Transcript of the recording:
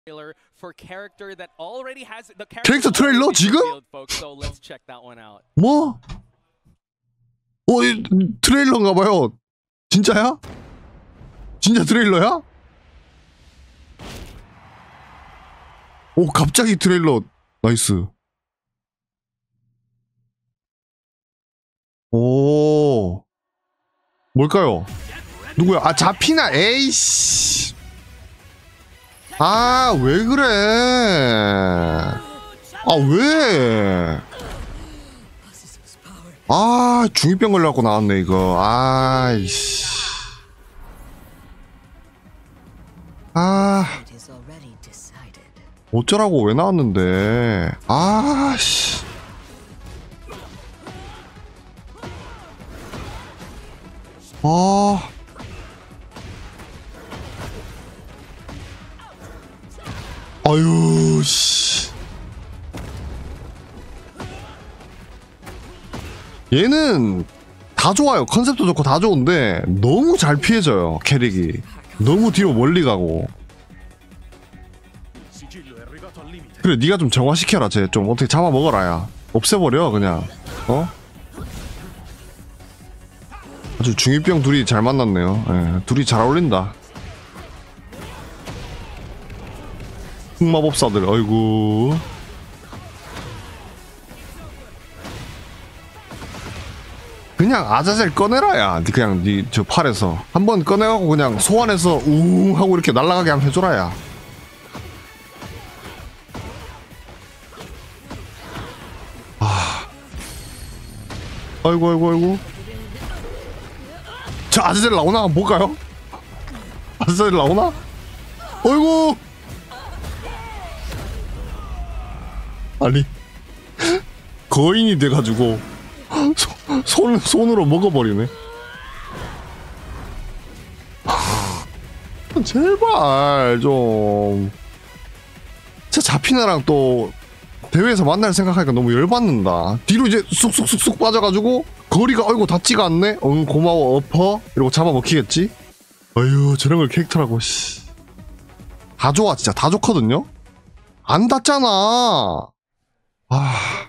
캐릭터 트레일러 지금? 뭐? 이 트레일러인가봐요. 진짜야? 진짜 트레일러야? 오, 갑자기 트레일러. 나이스. 오, 뭘까요? 누구야? 아, 자피나. 에이씨. 아, 왜 그래? 아, 왜? 아, 중2병 걸려갖고 나왔네 이거. 아이씨. 아, 어쩌라고 왜 나왔는데? 아씨. 아, 아유, 씨. 얘는 다 좋아요. 컨셉도 좋고 다 좋은데 너무 잘 피해져요. 캐릭이 너무 뒤로 멀리 가고. 그래, 네가 좀 정화시켜라. 쟤 좀 어떻게 잡아먹어라. 야, 없애버려 그냥. 어? 아주 중2병 둘이 잘 만났네요. 예, 둘이 잘 어울린다. 흑마법사들. 아이고. 그냥 아자젤 꺼내라. 야, 그냥 니 저 팔에서 한번 꺼내갖고 그냥 소환해서 우웅 하고 이렇게 날아가게 한번 해줘라. 야. 아, 아이고. 저 아자젤 나오나 한번 볼까요? 아자젤 나오나? 어이구. 아니, 거인이 돼가지고 손으로 먹어버리네. 제발 좀. 진짜 자피나랑 또 대회에서 만날 생각하니까 너무 열받는다. 뒤로 이제 쑥쑥 빠져가지고 거리가 어이구 닿지가 않네. 응, 고마워 엎어 이러고 잡아먹히겠지. 아유, 저런 걸 캐릭터라고. 씨. 다 좋아. 진짜 다 좋거든요. 안 닿잖아. 아.